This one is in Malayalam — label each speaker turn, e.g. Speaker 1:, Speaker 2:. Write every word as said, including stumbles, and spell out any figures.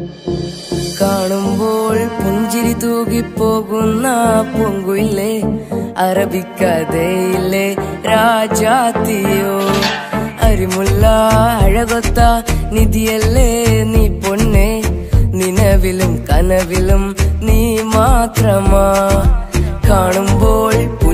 Speaker 1: കാണുമ്പോൾ പുഞ്ചിരി തൂകിപ്പോകുന്ന പൂങ്കുയിലേ അറബിക്കഥയിലെ രാജാത്തിയോ അരിമുല്ല അഴകൊത്ത നിധിയല്ലേ നീ പൊന്നെ നിലവിലും കനവിലും നീ മാത്രമാ കാണുമ്പോൾ